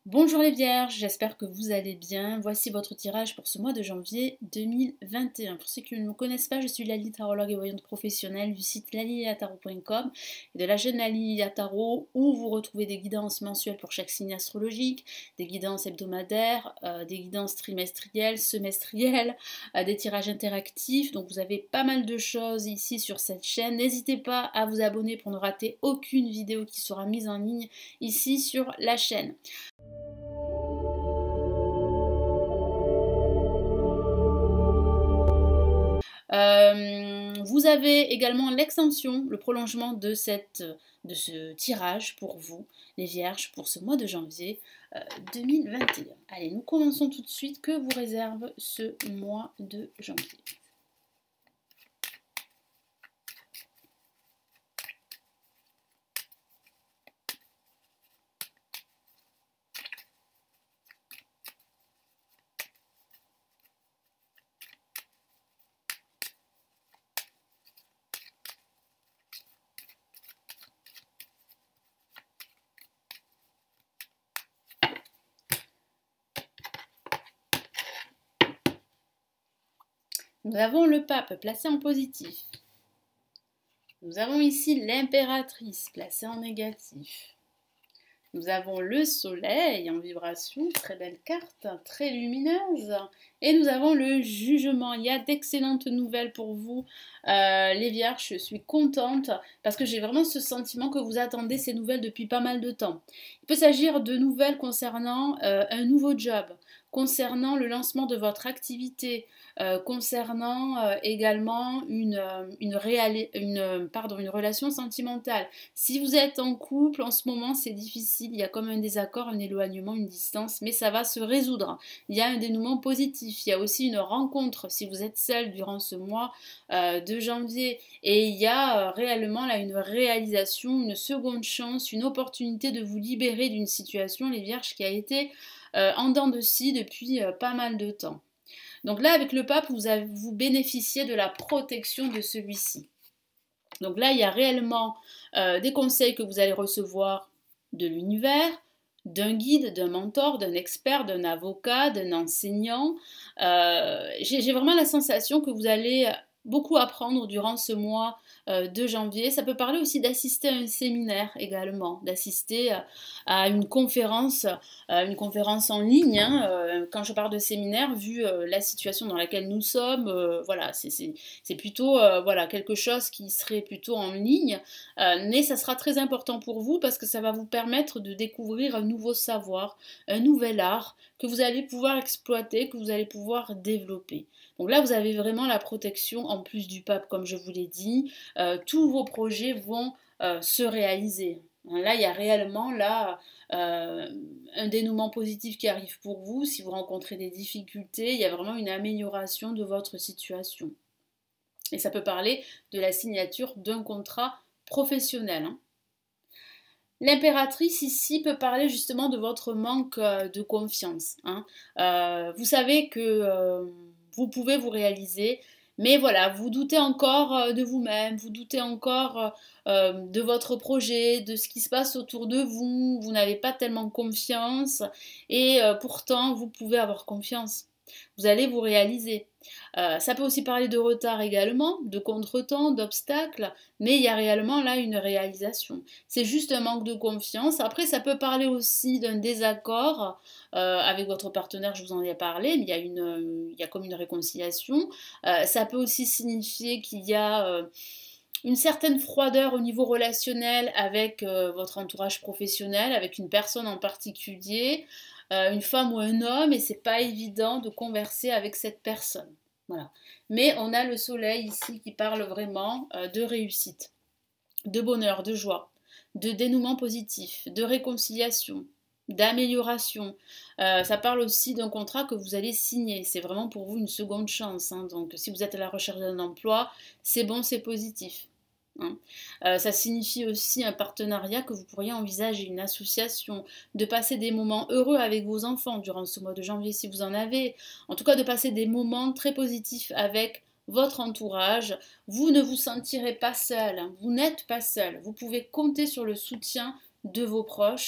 Bonjour les vierges, j'espère que vous allez bien. Voici votre tirage pour ce mois de janvier 2021. Pour ceux qui ne me connaissent pas, je suis Lali, tarologue et voyante professionnelle du site laliliatarot.com et de la chaîne Lalilia Tarot où vous retrouvez des guidances mensuelles pour chaque signe astrologique, des guidances hebdomadaires, des guidances trimestrielles, semestrielles, des tirages interactifs. Donc vous avez pas mal de choses ici sur cette chaîne. N'hésitez pas à vous abonner pour ne rater aucune vidéo qui sera mise en ligne ici sur la chaîne. Vous avez également l'extension, le prolongement de ce tirage pour vous, les vierges, pour ce mois de janvier 2021. Allez, nous commençons tout de suite. Que vous réserve ce mois de janvier? Nous avons le pape placé en positif. Nous avons ici l'impératrice placée en négatif. Nous avons le soleil en vibration, très belle carte, très lumineuse. Et nous avons le jugement. Il y a d'excellentes nouvelles pour vous, les vierges. Je suis contente parce que j'ai vraiment ce sentiment que vous attendez ces nouvelles depuis pas mal de temps. Il peut s'agir de nouvelles concernant un nouveau job, concernant le lancement de votre activité, concernant également une relation sentimentale. Si vous êtes en couple, en ce moment, c'est difficile. Il y a comme un désaccord, un éloignement, une distance, mais ça va se résoudre. Il y a un dénouement positif. Il y a aussi une rencontre si vous êtes seul durant ce mois de janvier. Et il y a réellement là une réalisation, une seconde chance, une opportunité de vous libérer d'une situation, les vierges, qui a été en dents de scie depuis pas mal de temps. Donc là, avec le pape, vous bénéficiez de la protection de celui-ci. Donc là, il y a réellement des conseils que vous allez recevoir de l'univers, d'un guide, d'un mentor, d'un expert, d'un avocat, d'un enseignant. J'ai vraiment la sensation que vous allez beaucoup apprendre durant ce mois de janvier. Ça peut parler aussi d'assister à un séminaire également, d'assister à une conférence en ligne. Hein. Quand je parle de séminaire, vu la situation dans laquelle nous sommes, voilà, c'est plutôt voilà, quelque chose qui serait plutôt en ligne, mais ça sera très important pour vous parce que ça va vous permettre de découvrir un nouveau savoir, un nouvel art que vous allez pouvoir exploiter, que vous allez pouvoir développer. Donc là, vous avez vraiment la protection en plus du pape, comme je vous l'ai dit. Tous vos projets vont se réaliser. Là, il y a réellement un dénouement positif qui arrive pour vous. Si vous rencontrez des difficultés, il y a vraiment une amélioration de votre situation. Et ça peut parler de la signature d'un contrat professionnel. Hein. L'impératrice ici peut parler justement de votre manque de confiance. Hein. Vous savez que vous pouvez vous réaliser, mais voilà, vous doutez encore de vous-même, vous doutez encore de votre projet, de ce qui se passe autour de vous, vous n'avez pas tellement confiance, et pourtant vous pouvez avoir confiance. Vous allez vous réaliser. Ça peut aussi parler de retard également, de contretemps, d'obstacles, mais il y a réellement là une réalisation. C'est juste un manque de confiance. Après, ça peut parler aussi d'un désaccord avec votre partenaire, je vous en ai parlé, mais il y a comme une réconciliation. Ça peut aussi signifier qu'il y a une certaine froideur au niveau relationnel avec votre entourage professionnel, avec une personne en particulier, une femme ou un homme, et c'est pas évident de converser avec cette personne. Voilà. Mais on a le soleil ici qui parle vraiment de réussite, de bonheur, de joie, de dénouement positif, de réconciliation, d'amélioration. Ça parle aussi d'un contrat que vous allez signer. C'est vraiment pour vous une seconde chance. Hein. Donc si vous êtes à la recherche d'un emploi, c'est bon, c'est positif. Hein. Ça signifie aussi un partenariat que vous pourriez envisager, une association, de passer des moments heureux avec vos enfants durant ce mois de janvier si vous en avez. En tout cas, de passer des moments très positifs avec votre entourage. Vous ne vous sentirez pas seul, hein. Vous n'êtes pas seul. Vous pouvez compter sur le soutien de vos proches.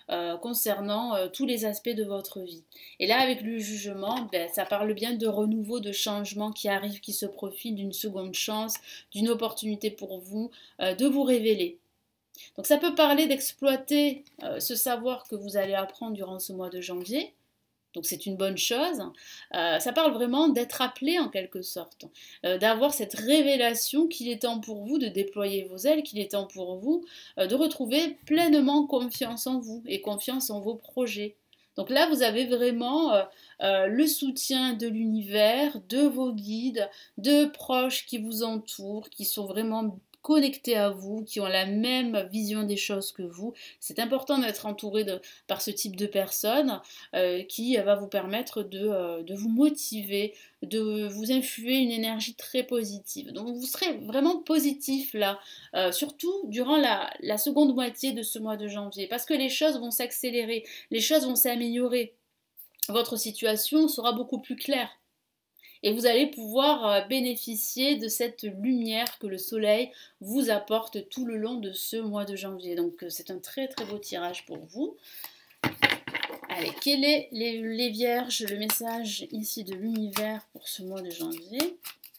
concernant tous les aspects de votre vie. Et là, avec le jugement, ben, ça parle bien de renouveau, de changement qui arrive, qui se profile, d'une seconde chance, d'une opportunité pour vous, de vous révéler. Donc ça peut parler d'exploiter ce savoir que vous allez apprendre durant ce mois de janvier. Donc c'est une bonne chose. Ça parle vraiment d'être appelé en quelque sorte, d'avoir cette révélation qu'il est temps pour vous de déployer vos ailes, qu'il est temps pour vous de retrouver pleinement confiance en vous et confiance en vos projets. Donc là, vous avez vraiment le soutien de l'univers, de vos guides, de proches qui vous entourent, qui sont vraiment connectés à vous, qui ont la même vision des choses que vous. C'est important d'être entouré par ce type de personnes qui va vous permettre de vous motiver, de vous influer une énergie très positive. Donc vous serez vraiment positif là, surtout durant la seconde moitié de ce mois de janvier, parce que les choses vont s'accélérer, les choses vont s'améliorer. Votre situation sera beaucoup plus claire. Et vous allez pouvoir bénéficier de cette lumière que le soleil vous apporte tout le long de ce mois de janvier. Donc c'est un très très beau tirage pour vous. Allez, quel est les vierges, le message ici de l'univers pour ce mois de janvier ?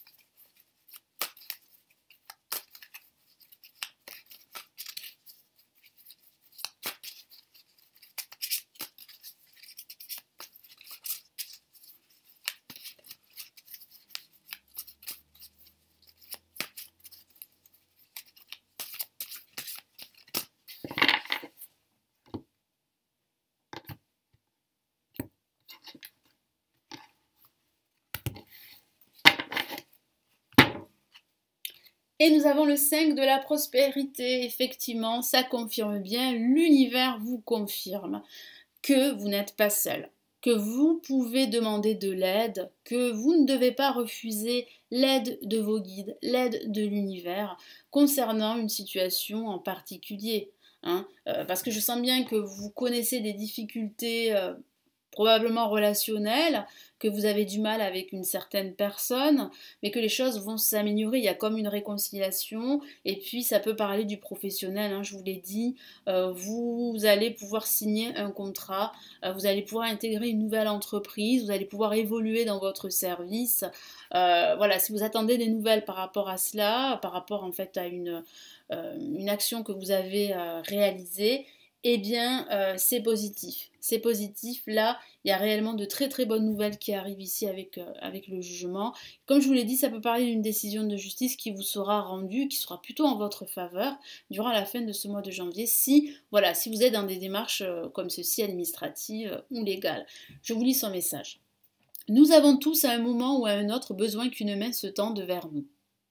Et nous avons le 5 de la prospérité, effectivement, ça confirme bien, l'univers vous confirme que vous n'êtes pas seul, que vous pouvez demander de l'aide, que vous ne devez pas refuser l'aide de vos guides, l'aide de l'univers concernant une situation en particulier. Parce que je sens bien que vous connaissez des difficultés probablement relationnel, que vous avez du mal avec une certaine personne, mais que les choses vont s'améliorer, il y a comme une réconciliation, et puis ça peut parler du professionnel, je vous l'ai dit, vous allez pouvoir signer un contrat, vous allez pouvoir intégrer une nouvelle entreprise, vous allez pouvoir évoluer dans votre service, voilà, si vous attendez des nouvelles par rapport à cela, par rapport en fait à une action que vous avez réalisée, eh bien, c'est positif. C'est positif. Là, il y a réellement de très très bonnes nouvelles qui arrivent ici avec le jugement. Comme je vous l'ai dit, ça peut parler d'une décision de justice qui vous sera rendue, qui sera plutôt en votre faveur durant la fin de ce mois de janvier, si vous êtes dans des démarches comme ceci, administratives ou légales. Je vous lis son message. Nous avons tous à un moment ou à un autre besoin qu'une main se tende vers nous.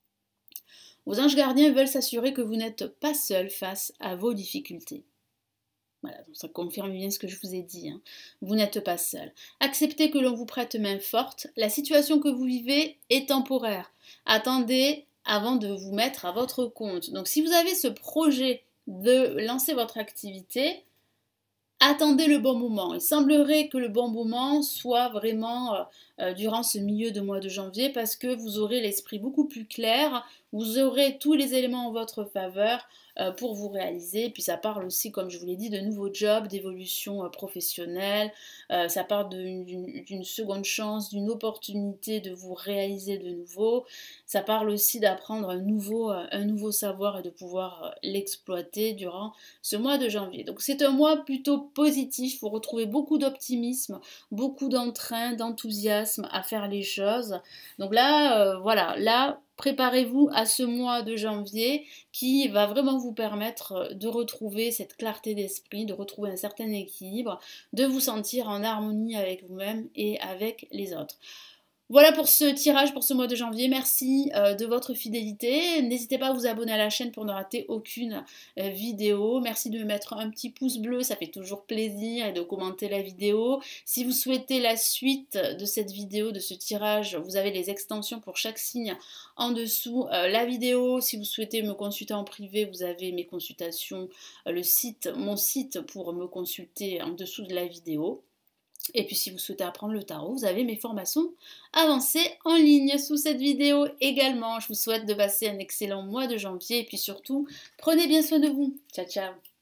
Vos anges gardiens veulent s'assurer que vous n'êtes pas seul face à vos difficultés. Voilà, donc ça confirme bien ce que je vous ai dit. Vous n'êtes pas seul. Acceptez que l'on vous prête main forte. La situation que vous vivez est temporaire. Attendez avant de vous mettre à votre compte. Donc si vous avez ce projet de lancer votre activité, attendez le bon moment. Il semblerait que le bon moment soit vraiment durant ce milieu de mois de janvier parce que vous aurez l'esprit beaucoup plus clair, vous aurez tous les éléments en votre faveur pour vous réaliser. Puis ça parle aussi, comme je vous l'ai dit, de nouveaux jobs, d'évolution professionnelle. Ça parle d'une seconde chance, d'une opportunité de vous réaliser de nouveau. Ça parle aussi d'apprendre un nouveau savoir et de pouvoir l'exploiter durant ce mois de janvier. Donc c'est un mois plutôt positif. Vous retrouvez beaucoup d'optimisme, beaucoup d'entrain, d'enthousiasme à faire les choses. Donc là, là, préparez-vous à ce mois de janvier qui va vraiment vous permettre de retrouver cette clarté d'esprit, de retrouver un certain équilibre, de vous sentir en harmonie avec vous-même et avec les autres. Voilà pour ce tirage pour ce mois de janvier. Merci de votre fidélité. N'hésitez pas à vous abonner à la chaîne pour ne rater aucune vidéo. Merci de me mettre un petit pouce bleu, ça fait toujours plaisir, et de commenter la vidéo. Si vous souhaitez la suite de cette vidéo, de ce tirage, vous avez les extensions pour chaque signe en dessous la vidéo. Si vous souhaitez me consulter en privé, vous avez mes consultations, mon site pour me consulter en dessous de la vidéo. Et puis si vous souhaitez apprendre le tarot, vous avez mes formations avancées en ligne sous cette vidéo également. Je vous souhaite de passer un excellent mois de janvier et puis surtout, prenez bien soin de vous. Ciao, ciao.